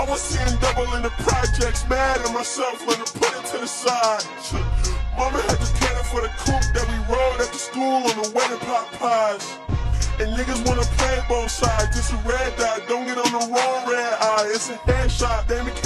I was seeing double in the projects, mad at myself when I put it to the side. Mama had the cannon for the coupe that we rode at the school on the way to pop pies. And niggas wanna play both sides, this a red dot, don't get on the wrong red eye. It's a headshot, damn it.